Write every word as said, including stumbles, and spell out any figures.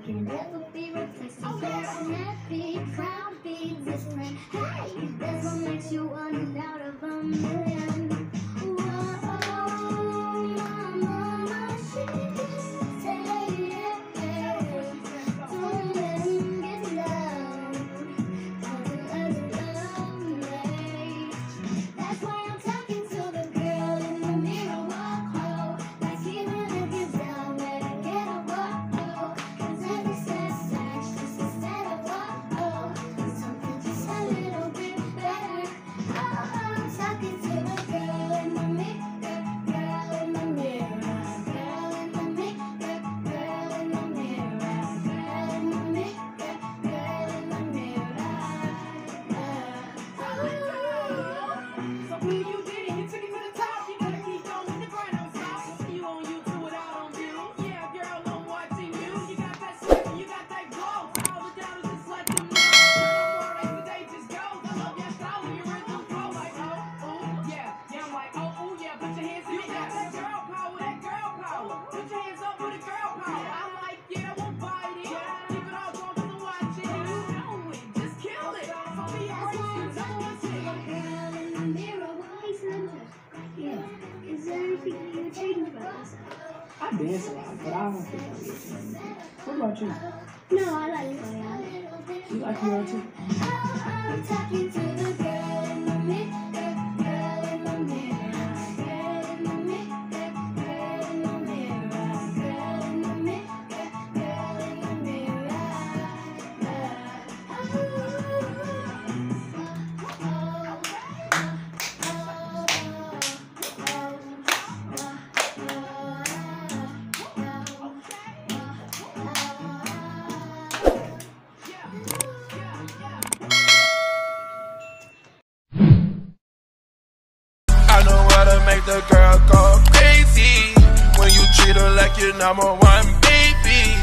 can never be replaced. Passionate, proud, be different. Hey, that's what makes you one out of a million. I dance a lot, but I don't think I get to. What about you? No, I like Rihanna. You like Rihanna too? I'm talking to the girl in the mirror, girl in the mirror, girl in the mirror, girl in the mirror, girl in the mirror, girl in the mirror. Make the girl go crazy when you treat her like your number one baby.